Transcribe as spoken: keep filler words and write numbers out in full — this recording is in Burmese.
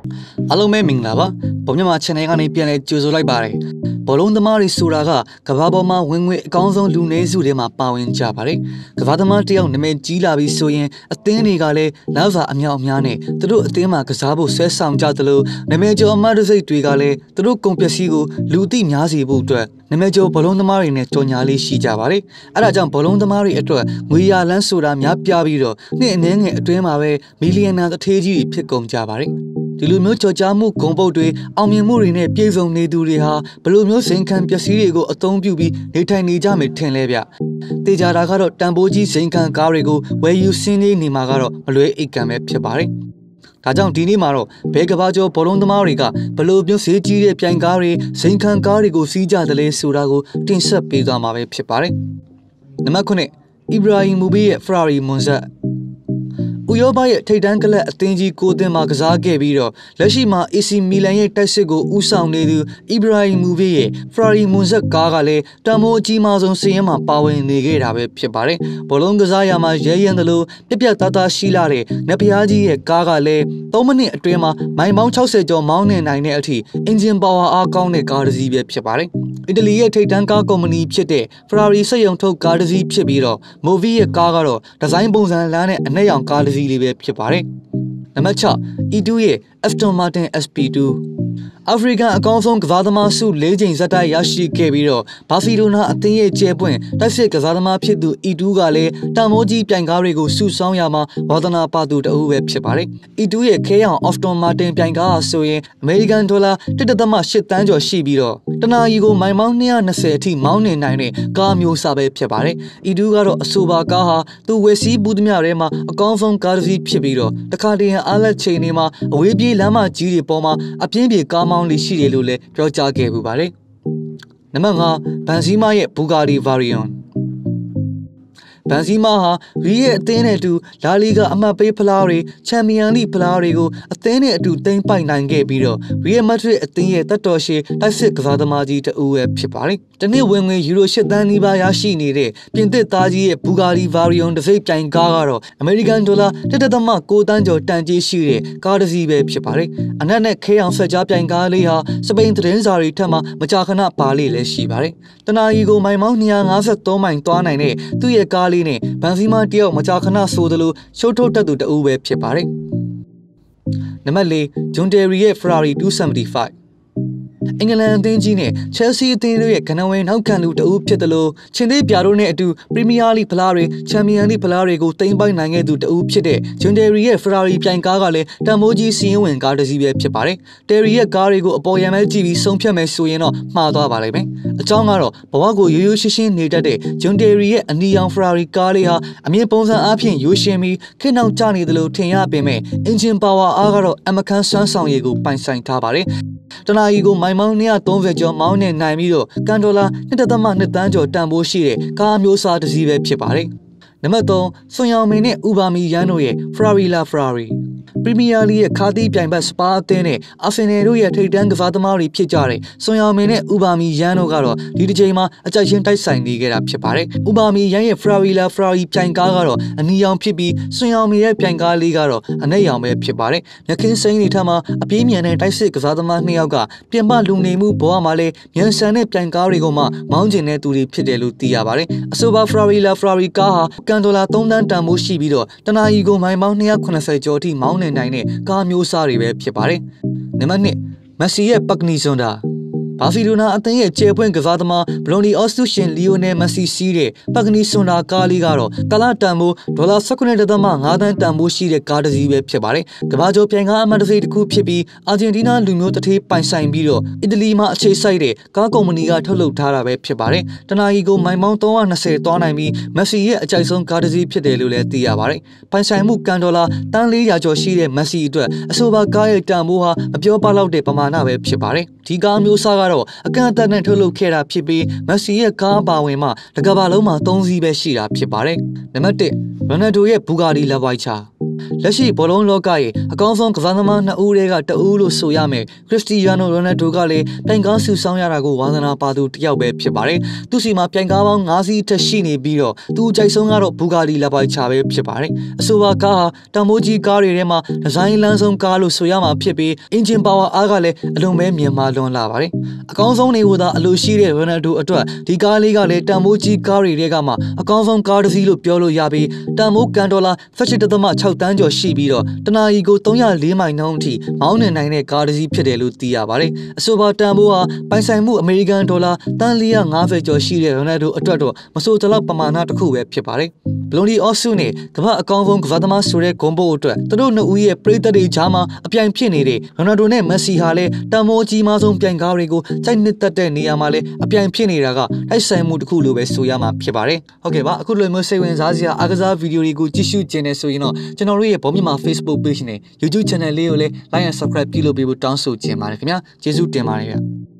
အားလုံးပဲမင်္ဂလာပါပုံညမှာ channel ကနေပြန်လဲကြိုဆိုလိုက်ပါတယ်ဘောလုံးသမားတွေဆိုတာကကဘာပေါ်မှာဝင်ငွေအကောင်းဆုံးလူနည်းစုတွေမှာပါဝင်ကြပါတယ်ကဘာသမားတယောက်နာမည်ကြီးလာပြီးဆိုရင်အသင်းတွေကလည်းလောက်စာအမြောက်အများနဲ့သူတို့အသင်းမှာကစားဖို့ဆွဲဆောင်ကြသလိုနာမည်ကျော်အမတ်တစိတ်တွေကလည်းသူတို့ကုန်ပစ္စည်းကိုလူသိများစေဖို့အတွက်နာမည်ကျော်ဘောလုံးသမားတွေနဲ့ကြော်ညာလေးရှိကြပါတယ်အဲဒါကြောင့်ဘောလုံးသမားတွေအတွက်ငွေရလန်းဆိုတာများပြပြီးတော့နှစ်အနည်းငယ်အတွင်းမှာပဲမီလီယံနာတစ်ထေးကြီးဖြစ်ကုန်ကြပါတယ်ဒီလိုမျိုးကြော်ကြားမှုဂုံပုတ်တွေအောင်မြင်မှုတွေနဲ့ပြည့်စုံနေသူတွေဟာဘယ်လိုမျိုးစိန်ခံပစ္စည်းတွေကိုအသုံးပြုပြီးနေထိုင်နေကြမယ်ထင်လဲဗျတေချာတာကတော့တန်ဖိုးကြီးစိန်ခံကားတွေကိုဝယ်ယူစင်းနေနေမှာကတော့မလွဲအိတ်ကံပဲဖြစ်ပါတယ်ဒါကြောင့်ဒီနေ့မှာတော့ဘဲကဘာကျော်ဘောလုံးသမားတွေကဘယ်လိုမျိုးဈေးကြီးတဲ့ပြိုင်ကားတွေစိန်ခံကားတွေကိုစီးကြတယ်လဲဆိုတာကိုတင်ဆက်ပေးသွားမှာပဲဖြစ်ပါတယ်နံပါတ်ခုနှစ်အီဘရာဟီမူဘီရဲ့ Ferrari Monzaဥရောပရဲ့ထိပ်တန်းကလပ်အသင်းကြီးကိုအသင်းမှာကစားခဲ့ပြီးတော့လက်ရှိမှာ အေစီ Milan ရဲ့တိုက်စစ်ကိုဦးဆောင်နေသူအီဘရာဟီမူဘီရဲ့ Ferrari Monza ကားကလည်းတန်ဖိုးအကြီးမားဆုံးစီးရင်မှာပါဝင်နေခဲ့တာပဲဖြစ်ပါတယ်။ဘောလုံးကစားရမှာရဲရဲသလိုပြပြသားသားရှိလာတဲ့နဖျားကြီးရဲ့ကားကလည်းသုံးမိနစ်အတွင်းမှာမိုင်ပေါင်း၆၀ကျော်မောင်းနေနိုင်တဲ့အထိအင်ဂျင်ပါဝါအားကောင်းတဲ့ကားတစ်စီးပဲဖြစ်ပါတယ်။အီတလီရဲ့ထိပ်တန်းကားကုမ္ပဏီဖြစ်တဲ့ Ferrari စက်ရုံထုတ်ကားတစ်စီးဖြစ်ပြီးတော့ Movi ရဲ့ကားကတော့ဒီဇိုင်းပုံစံလမ်းနဲ့အနက်ရောင်ကားတစ်စီးလေးပဲဖြစ်ပါတယ်။နံပါတ်၆ E တူ ရဲ့ Aston Martin เอส ပီ ทู အာဖရိကန်အကောင်းဆုံးကစားသမားစု၄ချိန်ဇက်တိုက်ရရှိခဲ့ပြီးတော့ဘာစီလိုနာအသင်းရဲ့ကျဲပွင့်တိုက်စစ်ကစားသမားဖြစ်သူ E တူ ကလည်းတန်မိုးကြီးပြိုင်ကားတွေကိုစုဆောင်းရမှာဝါသနာပါသူတအုပ်ပဲဖြစ်ပါတယ်။ E တူ ရဲ့ခဲရောင် Aston Martin ပြိုင်ကားဟာဆိုရင်အမေရိကန်ဒေါ်လာ တစ်ဒသမ ရှစ်သန်းကျော်ရှိပြီးတော့တနာရီကိုမိုင်ပေါင်းနှစ်ရာ၂၀အထိမောင်းနေနိုင်တဲ့ကားမျိုးစားပဲဖြစ်ပါတယ်။ E တူ ကတော့အဆိုပါကားဟာသူဝယ်စီးဘူးသမျှထဲမှာအကောင်းဆုံးကားတစ်စီးဖြစ်ပြီးတော့တခါတည်းအားလက်ချိန်တွေမှာအဝေးပြေးလမ်းမကြီးတွေပေါ်မှာအပြင်းပြေကားမောင်းလေးရှိတယ်လို့လည်းပြောကြားခဲ့ပူပါတယ်။နံပါတ်၅ဘန်ဇီမာရဲ့ Bugatti Veyronဘန်ဇီမာဟာရီရဲ့အသင်းနဲ့အတူလာလီဂါအမှတ်ပေးဖလားတွေချန်ပီယံလိဖလားတွေကိုအသင်းနဲ့အတူသိမ်းပိုက်နိုင်ခဲ့ပြီးတော့ရီယယ်မက်ဒရစ်အသင်းရဲ့တက်တော်ရှည်တိုက်စစ်ကစားသမားကြီးတဦးပဲဖြစ်ပါတယ်။တနည်းဝင်ငွေယူရိုရှစ်သန်းနီးပါးရရှိနေတဲ့ပြင်သစ်သားကြီးရဲ့ Bugatti Veyron တစ်စိတ်ပြိုင်ကားကတော့အမေရိကန်ဒေါ်လာတစ်ဒသမကိုးသန်းကျော်တန်ကြေးရှိတဲ့ကားတစ်စီးပဲဖြစ်ပါတယ်။အနက်နဲ့ခဲအောင်ဆက်ကြားပြိုင်ကားလေးဟာစပိန်သတင်းစာတွေထက်မှမကြာခဏပါလေလည်းရှိပါတယ်။တနာရီကိုမိုင်ပေါင်းနှစ်ရာ၅သုံးမိုင်သွားနိုင်တဲ့သူ့ရဲ့ကားလေးနဲ့ဘန်ဇီမာတယောက်မကြာခဏဆိုသလိုရှုပ်ထုတ်တတ်သူတအုပ်ပဲဖြစ်ပါတယ်။နံပါတ်၄ဂျွန်တယ်ရီရဲ့ Ferrari two seventy-fiveအင်္ဂလန်အသင်းကြီးနဲ့ချယ်ဆီအသင်းတို့ရဲ့ကနဝင်နောက်ခံလူတအုပ်ဖြစ်တယ်လို့ချင်းသေးပြားတို့နဲ့အတူပရီးမီးယားလိဖလားတွေချန်ပီယံလိဖလားတွေကိုသိမ်းပိုက်နိုင်ခဲ့သူတအုပ်ဖြစ်တဲ့ဂျွန်တယ်ရီရဲ့ Ferrari ပြိုင်ကားကလည်းတန်မိုးကြီးစီးရင်ဝင်ကားတစ်စီးပဲဖြစ်ပါတယ်။တယ်ရီရဲ့ကားတွေကိုအပေါ်ရံမဲကြည့်ပြီးဆုံးဖြတ်မယ်ဆိုရင်တော့မှားသွားပါလိမ့်မယ်။အကြောင်းကတော့ဘဝကိုရိုးရိုးရှင်းရှင်းနေတတ်တဲ့ဂျွန်တယ်ရီရဲ့အနီရောင် Ferrari ကားလေးဟာအမြင့်ပုံစံအားဖြင့်ရိုးရှင်းပြီးခေတ်နောက်ကျနေတယ်လို့ထင်ရပေမဲ့အင်ဂျင်ပါဝါအားကတော့အမခန်းစွမ်းဆောင်ရည်ကိုပိုင်ဆိုင်ထားပါတယ်။တနာရီကိုမိုင်မောင်းနှစ်ရာသုံးဆယ်ကျော်မောင်းနေနိုင်ပြီးတော့ကန်ဒေါ်လာနှစ်ဒသမနှစ်သန်းကျော်တန်ဖိုးရှိတဲ့ကားမျိုးစားတစ်စီးပဲဖြစ်ပါတယ်။နံပါတ်၃ဆွန်ယောင်မင်နဲ့ဥပါမီယန်တို့ရဲ့ Ferrari La Ferrari ပရီးမီးယားလိရဲ့ခါသီးပြိုင်ဘက်စပါအသင်းနဲ့အာဆင်နယ်တို့ရဲ့ထိပ်တန်းကစားသမားတွေဖြစ်ကြတဲ့ဆွန်ယောင်မင်နဲ့ဥပါမီယန်တို့ကတော့ဒီတစ်ချိန်မှာအကြိုက်ချင်းတိုက်ဆိုင်နေခဲ့တာဖြစ်ပါတယ်။ဥပါမီယန်ရဲ့ Ferrari La Ferrari ပြိုင်ကားကတော့အနီရောင်ဖြစ်ပြီးဆွန်ယောင်မင်ရဲ့ပြိုင်ကားလေးကတော့အနက်ရောင်ပဲဖြစ်ပါတယ်။မြက်ခင်းစိမ်းတွေထက်မှာအပြေးမြန်တဲ့တိုက်စစ်ကစားသမားနှစ်ယောက်ကပြင်ပလူနေမှုဘဝမှာလည်းမြန်ဆန်တဲ့ပြိုင်ကားတွေကိုမှမောင်းကျင်တဲ့သူတွေဖြစ်တယ်လို့သိရပါတယ်။အဆိုပါ Ferrari La Ferrari ကားဟာကန်ဒေါ်လာသုံးသန်းတန်ဖိုးရှိပြီးတော့တနာရီကိုမိုင်ပေါင်းနှစ်ရာခုနှစ်ဆယ်ကျော်အထိမောင်းနေနိုင်တဲ့ကားမျိုးစားတွေပဲဖြစ်ပါတယ်။နံပါတ်၂မက်ဆီရဲ့ပက်ဂနီဇွန်ဒါဘာစီလိုနာအသင်းရဲ့ကျဲပွင့်ကစားသမားဘလွန်ဒီအော့စတူရှင်လီယိုနယ်မက်ဆီစီးတဲ့ပက်ဂနီဆွန်ဒါကားလေးကတော့ကာလာတန်ဖိုးဒေါ်လာ၁၉ဒသမ၅သန်းတန်ဖိုးရှိတဲ့ကားတစ်စီးပဲဖြစ်ပါတယ်။ကမ္ဘာကျော်ပြိုင်ကားအမှတ်တံဆိပ်တစ်ခုဖြစ်ပြီးအာဂျင်တီးနားလူမျိုးတစ်ထေးပိုင်ဆိုင်ပြီးတော့အီတလီမှာအခြေစိုက်တဲ့ကားကုမ္ပဏီကထုတ်လုပ်ထားတာပဲဖြစ်ပါတယ်။တနာရီကိုမိုင်ပေါင်းသုံးရာ၂၀သွားနိုင်ပြီးမက်ဆီရဲ့အကြိုက်ဆုံးကားတစ်စီးဖြစ်တယ်လို့လည်းသိရပါတယ်။ပိုင်ဆိုင်မှုကန်ဒေါ်လာတန်လေးရာကျော်ရှိတဲ့မက်ဆီအတွက်အဆိုပါကားရဲ့တန်ဖိုးဟာအပြောပါလောက်တဲ့ပမာဏပဲဖြစ်ပါတယ်။ဒီကားမျိုးစားကတော့အကန့်အသတ်နဲ့ထုတ်လုပ်ခဲ့တာဖြစ်ပြီးမက်ဆီရဲ့ကားပါဝင်မှတကဘာလုံးမှာသုံးစီးပဲရှိတာဖြစ်ပါတယ်နံပါတ်တစ်ရိုနယ်ဒိုရဲ့ဘူဂါဒီလက်ဝိုက်ချာလက်ရှိဘောလုံးလောကရဲ့အကောင်းဆုံးကစားသမားနှစ်ဦးတည်းကတဦးလို့ဆိုရမယ်ခရစ္စတီယာနိုရိုနယ်ဒိုကလည်းပြိုင်ကားဆူဆောင်းရတာကိုဝါသနာပါသူတစ်ယောက်ပဲဖြစ်ပါတယ်သူစီမှာပြိုင်ကားပေါင်း၅စီးထက်ရှိနေပြီးတော့သူအကြိုက်ဆုံးကတော့ဘူဂါဒီလက်ဝိုက်ချာပဲဖြစ်ပါတယ်အဆိုပါကားဟာတံမိုးကြီးကားတွေထဲမှာဒီဇိုင်းလန်းဆုံးကားလို့ဆိုရမှာဖြစ်ပြီးအင်ဂျင်ပါဝါအားကလည်းအလွန်ပဲမြင့်မားလွန်လာပါတယ်အကောင်းဆုံးတွေကိုသာအလိုရှိတဲ့ရိုနယ်ဒိုအတွက်ဒီကားလေးကလည်းတံမိုးကြီးကားတွေထဲကမှအကောင်းဆုံးကားတစ်စီးလို့ပြောလို့ရပြီးတံမိုးကန်ဒေါ်လာ၁၈.၆တန်းကျော်ရှိပြီးတော့တနာရီကို၃၀၄မိုင်နှုန်းအထိမောင်းနေနိုင်တဲ့ကားတစ်စီးဖြစ်တယ်လို့သိရပါတယ်အဆိုပါတန်ဖိုးဟာပိုင်ဆိုင်မှုအမေရိကန်ဒေါ်လာတန်၄၅၀ကျော်ရှိတဲ့ရိုနယ်ဒိုအတွက်တော့မဆိုတလောက်ပမာဏတစ်ခုပဲဖြစ်ပါတယ်ဘလွန်ဒီအော့ဆုနဲ့ကမ္ဘာအကောင်းဆုံးကစားသမားဆိုတဲ့ဂုဏ်ပုတ်အတွက်သူတို့နှစ်ဦးရဲ့ပရိသတ်တွေကြားမှာအပြိုင်ဖြစ်နေတဲ့ရိုနယ်ဒိုနဲ့မက်ဆီဟာလည်းတန်ဖိုးကြီးမားဆုံးပြိုင်ကားတွေကိုစိုက်နှစ်သက်တဲ့နေရာမှာလည်းအပြိုင်ဖြစ်နေတာကတိုက်ဆိုင်မှုတစ်ခုလိုပဲဆိုရမှာဖြစ်ပါတယ်ဟုတ်ကဲ့ပါအခုလိုမျိုးစိတ်ဝင်စားစရာအားကစားဗီဒီယိုတွေကိုကြည့်ရှုကျင်နေဆိုရင်တော့ကျွန်တော်တို့ရဲ့ဘောမြန်မာ Facebook page နဲ့ YouTube channel လေးကိုလည်း like and subscribe ပြုလုပ်ပေးဖို့တောင်းဆိုချင်ပါတယ်ခင်ဗျာကျေးဇူးတင်ပါတယ်ဗျ